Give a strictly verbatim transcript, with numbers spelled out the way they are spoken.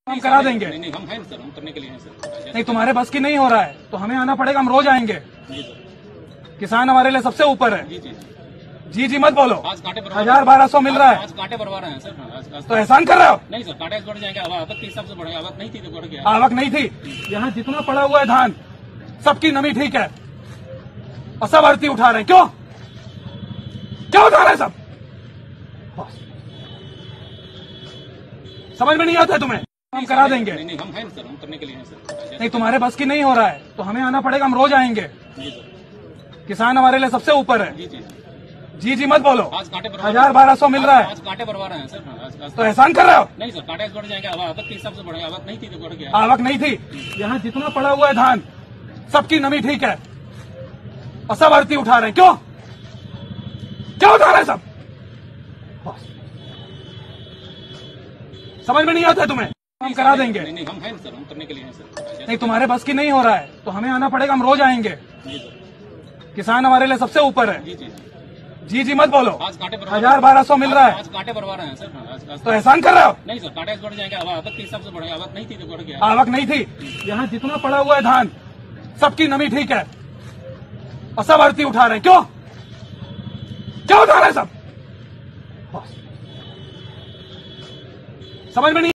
हम करा देंगे। नहीं नहीं हम हैं सर, हम करने के लिए हैं सर। नहीं तुम्हारे बस की नहीं हो रहा है तो हमें आना पड़ेगा, हम रोज आएंगे। जी सर। किसान हमारे लिए सबसे ऊपर है। जी जी जी जी मत बोलो। आज कांटे भरवा हजार बारह सौ मिल रहा है आज कांटे भरवा रहे हैं सर। आज, आज, तो एहसान कर रहे हो। नहीं सर, कांटे बढ़ जाएंगे। आवक के हिसाब से बढ़े, आवक नहीं थी तो बढ़ गया। आवक नहीं थी, यहाँ जितना पड़ा हुआ है धान सबकी नमी ठीक है और सब आरती उठा रहे हैं। क्यों क्यों उठा रहे हैं सब? बस समझ में नहीं आता है तुम्हें। हम करा देंगे। नहीं नहीं हम हैं सर, हम करने के लिए हैं सर। नहीं तुम्हारे बस की नहीं हो रहा है तो हमें आना पड़ेगा, हम रोज आएंगे। जी सर। किसान हमारे लिए सबसे ऊपर है। जी जी जी जी मत बोलो। आज कांटे भरवा हजार बारह सौ मिल रहा है आज कांटे भरवा रहे हैं सर। आज, आज, तो एहसान कर रहे हो। नहीं सर, कांटे बढ़ जाएंगे। आवक के हिसाब से बढ़े, आवक नहीं थी तो बढ़ गया। आवक नहीं थी, यहाँ जितना पड़ा हुआ है धान सबकी नमी ठीक है और सब आरती उठा रहे हैं। क्यों क्यों उठा रहे हैं सब? बस समझ में नहीं आता है तुम्हें। हम करा देंगे। नहीं नहीं हम हैं सर, हम करने के लिए हैं सर। नहीं तुम्हारे बस की नहीं हो रहा है तो हमें आना पड़ेगा, हम रोज आएंगे। जी सर। किसान हमारे लिए सबसे ऊपर है। जी जी जी जी मत बोलो। आज कांटे भरवा हजार बारह सौ मिल रहा है आज कांटे भरवा रहे हैं सर। आज, आज, तो एहसान कर रहे हो। नहीं सर, कांटे बढ़ जाएंगे। आवक के हिसाब से बढ़े, आवक नहीं थी तो बढ़ गया। आवक नहीं थी, यहाँ जितना पड़ा हुआ है धान सबकी नमी ठीक है और सब आरती उठा रहे हैं। क्यों क्यों उठा रहे हैं सब? बस समझ में नहीं